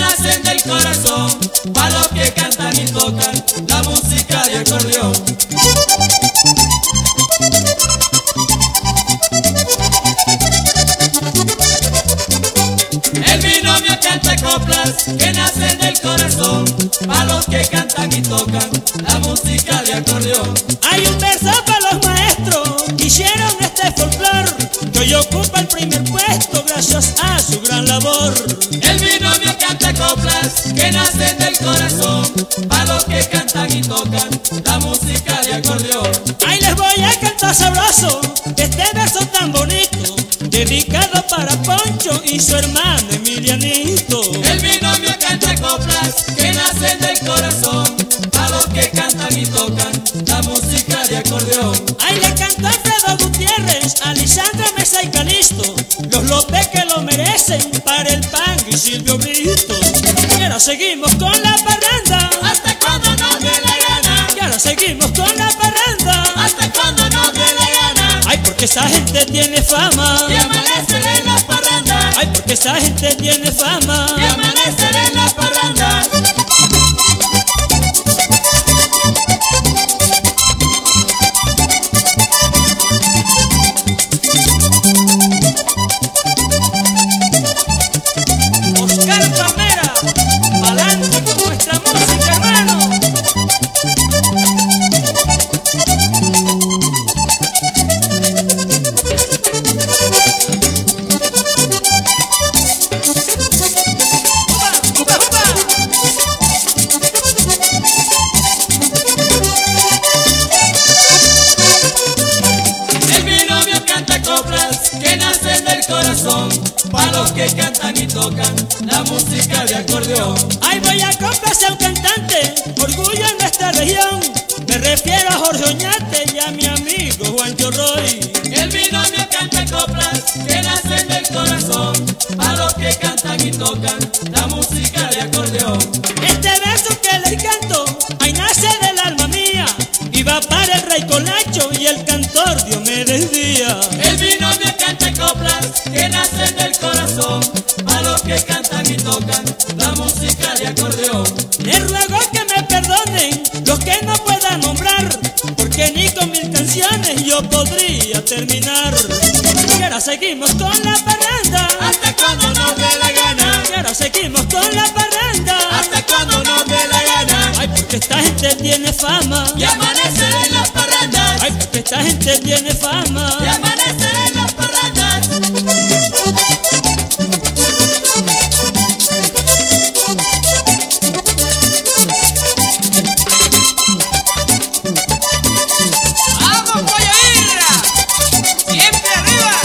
nacen del corazón, pa' los que cantan y tocan la música de acordeón. El binomio canta coplas que nacen del corazón, pa' los que cantan y tocan la música de acordeón. Hay un verso para los maestros que hicieron este folclor, que hoy ocupa el primer puesto gracias a su gran labor. El binomio canta coplas que nacen del corazón, pa' los que cantan y tocan la música de acordeón. Ahí les voy a cantar sabroso este verso tan bonito, dedicado para Poncho y su hermano Emilianito. El binomio canta coplas que nacen del corazón, pa' los que cantan y tocan la música de acordeón. Ahí le canta Alfredo Gutiérrez, Alisandra Mesa y Calisto, los López que lo merecen para el pan y Silvio Brito. Y ahora seguimos con la parranda, Hasta cuando nos dé la gana. y ahora seguimos con la parranda. Hasta cuando nos dé la gana. Ay, porque esa gente tiene fama. Y amanecer en la parranda. Ay, porque esa gente tiene fama. Y amanecer en la parranda. Oscar Palmera, pa'lante con nuestra música, hermano. ¡Upa, upa, upa! El binomio canta coplas que nacen del corazón, pa' los que cantan y tocan la música de acordeón. Ay, voy a complacer a un cantante, orgullo en nuestra región. Me refiero a Jorge Oñate y a mi amigo Juancho Roy. El binomio canta coplas que nacen del corazón, pa' los que cantan y tocan la música de acordeón. Este verso que les canto, ay, nace del alma mía, y va para el rey Colacho y el cantor Diomedes Díaz. El binomio canta coplas que nacen del corazón, pa' los que cantan y tocan la música de acordeón. Les ruego que me perdonen los que no pueda nombrar, porque ni con 1000 canciones yo podría terminar. Y ahora seguimos con la parranda, Hasta cuando nos dé la gana. y ahora seguimos con la parranda. Hasta cuando nos dé la gana. Ay, porque esta gente tiene fama. Y amanecer en las parrandas. Ay, porque esta gente tiene fama. Y amanecer en las parrandas. ¡Vamos, Pollo Irra! ¡Siempre arriba!